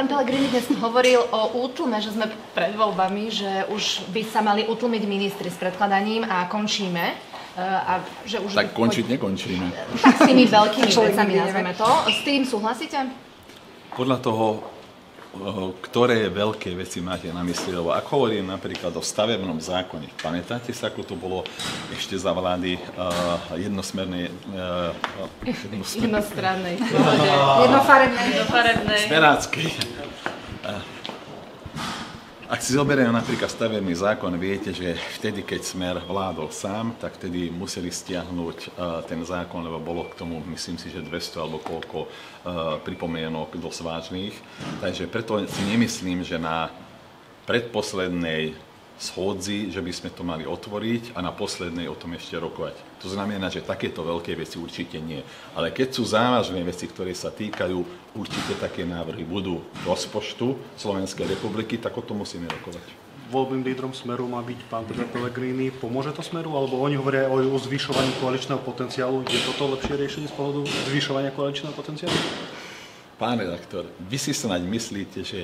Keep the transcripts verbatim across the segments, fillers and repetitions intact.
Pellegrini dnes hovoril o útlume, že sme pred voľbami, že už by sa mali utlmiť ministri s predkladaním a končíme. A že už tak končiť poď... nekončíme. Tak s tými veľkými vecami nazveme to. S tým súhlasíte? Podľa toho, ktoré veľké veci máte na mysli, lebo ako hovorím napríklad o stavebnom zákone. Pamätáte sa, ako to bolo ešte za vlády uh, jednosmernej... Uh, Jednostrannej. Jednofarebnej. Jednofarebnej. Smeráckej. Uh, ak si zoberieme napríklad stavebný zákon, viete, že vtedy, keď Smer vládol sám, tak vtedy museli stiahnuť uh, ten zákon, lebo bolo k tomu, myslím si, že dvesto alebo koľko uh, pripomienok dosť vážnych. Takže preto si nemyslím, že na predposlednej schôdzi, že by sme to mali otvoriť a na poslednej o tom ešte rokovať. To znamená, že takéto veľké veci určite nie. Ale keď sú závažné veci, ktoré sa týkajú, určite také návrhy budú rozpočtu Slovenskej republiky, tak o tom musíme rokovať. Voľbým lídrom Smeru má byť pán Peter Pellegrini. Pomôže to Smeru? Alebo oni hovoria o, o zvyšovaní koaličného potenciálu. Je toto lepšie riešenie z pohľadu zvyšovania koaličného potenciálu? Pán redaktor, vy si snáď myslíte, že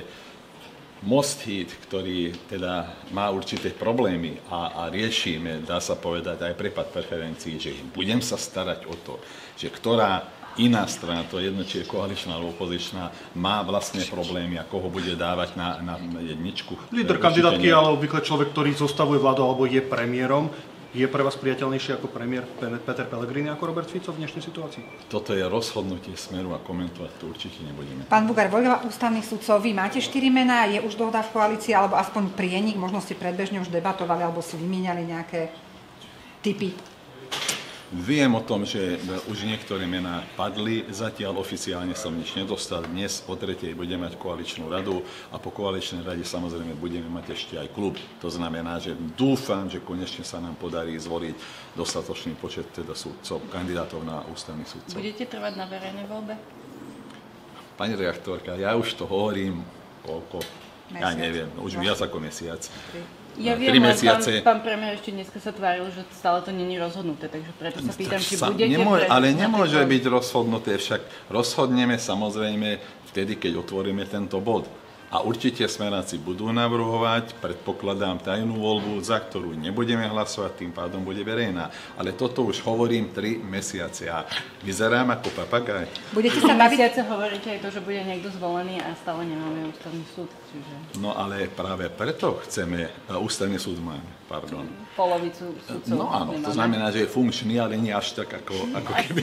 Most Híd, ktorý teda má určité problémy a, a riešime, dá sa povedať, aj prepad preferencií, že budem sa starať o to, že ktorá iná strana, to je jedno, či je koaličná alebo opozičná, má vlastne problémy a koho bude dávať na, na jedničku. Líder kandidátky, ale obvykle človek, ktorý zostavuje vládu alebo je premiérom. Je pre vás priateľnejší ako premiér Peter Pellegrini ako Robert Fico v dnešnej situácii? Toto je rozhodnutie Smeru a komentovať to určite nebudeme. Pán Bugár, voľba ústavných sudcov, vy máte štyri mená, je už dohoda v koalícii, alebo aspoň prienik, možno ste predbežne už debatovali, alebo si vymieniali nejaké tipy? Viem o tom, že už niektoré mená padli, zatiaľ oficiálne som nič nedostal. Dnes o tretej budeme mať koaličnú radu a po koaličnej rade samozrejme budeme mať ešte aj klub. To znamená, že dúfam, že konečne sa nám podarí zvoliť dostatočný počet teda súdcov, kandidátov na ústavných súdcov. Budete trvať na verejnej voľbe? Pani redaktorka, ja už to hovorím, koľko, mesiac. Ja neviem, už viac ako mesiac. Ja viem, ale pán, pán premiér ešte dneska sa tváril, že stále to nie je rozhodnuté, takže preto sa pýtam, či budete... Nemôže, ale nemôže byť rozhodnuté, však rozhodneme samozrejme vtedy, keď otvoríme tento bod. A určite smeráci budú navrhovať, predpokladám tajnú voľbu, za ktorú nebudeme hlasovať, tým pádom bude verejná. Ale toto už hovorím tri mesiace a vyzerám ako papagaj. Budete sa baviť? Mesiace hovoríte aj to, že bude niekto zvolený a stále nemáme ústavný súd. Čiže... No ale práve preto chceme, ústavný súd máme, pardon. Polovicu súdcov. No áno, to znamená, že je funkčný, ale nie až tak ako, ako keby...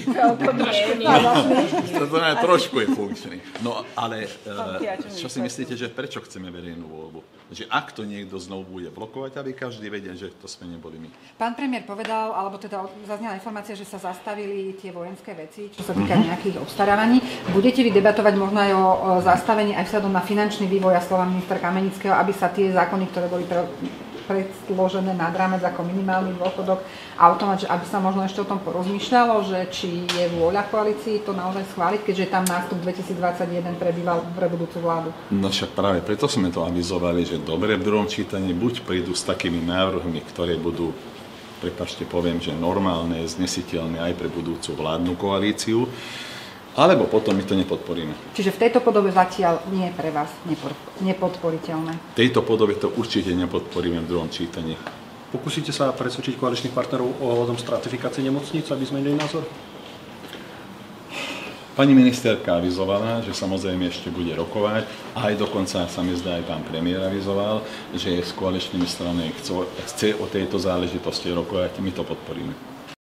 To znamená, trošku je funkčný. No ale čo si myslíte, že prečo chceme verejnú voľbu? Že ak to niekto znovu bude blokovať, aby každý vedel, že to sme neboli my. Pán premiér povedal, alebo teda zaznela informácia, že sa zastavili tie vojenské veci, čo sa týka mm-hmm. nejakých obstarávaní. Budete vy debatovať možno aj o zastavení aj vzhľadom na finančný vývoj a slova ministra Kamenického, aby sa tie zákony, ktoré boli pre, predložené nad rámec ako minimálny dôchodok, automat, že aby sa možno ešte o tom porozmýšľalo, že či je vôľa koalícii to naozaj schváliť, keďže tam nástup dvetisícdvadsaťjeden prebýval pre budúcu vládu. No však práve preto sme to avizovali, že dobre v druhom čítaní buď prídu s takými návrhmi, ktoré budú, prepáčte, poviem, že normálne, znesiteľné aj pre budúcu vládnu koalíciu, alebo potom my to nepodporíme. Čiže v tejto podobe zatiaľ nie je pre vás nepodporiteľné? V tejto podobe to určite nepodporíme v druhom čítaní. Pokúsite sa presvedčiť koaličných partnerov ohľadom stratifikácie nemocníc, aby zmenili názor? Pani ministerka avizovala, že samozrejme ešte bude rokovať, a aj dokonca sa mi zdá, aj pán premiér avizoval, že s koaličnými stranami chce, chce o tejto záležitosti rokovať, my to podporíme.